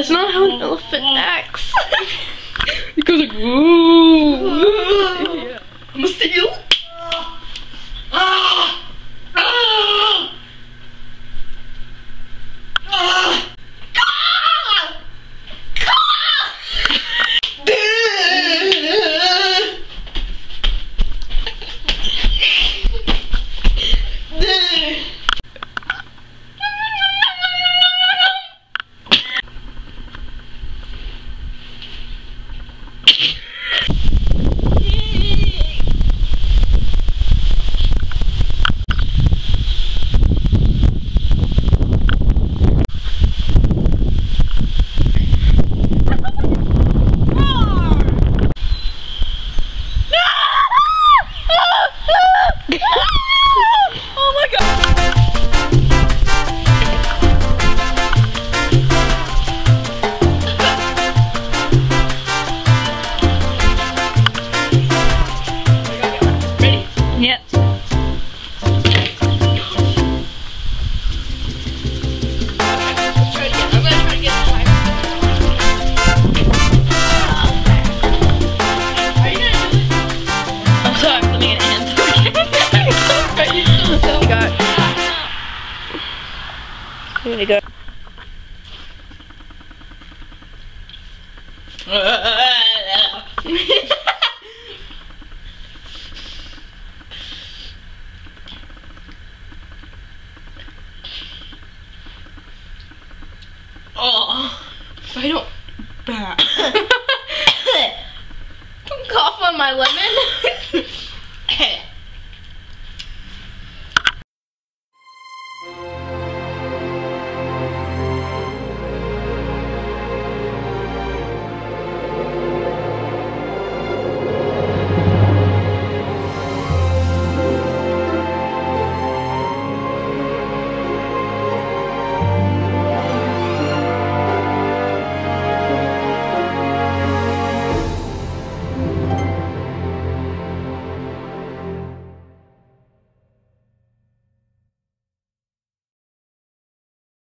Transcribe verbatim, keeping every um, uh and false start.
That's not how an elephant acts. It goes like, ooh. Yeah. I'm a steal. Ah! Ah! Ah! Oh my god! Ready? Yep. Let's try it again. I'm gonna try to get it time. Are you gonna do it? I'm sorry, I'm putting an end. Are you still so Got. Here we go. Oh, if I don't bah. Don't cough on my lemon.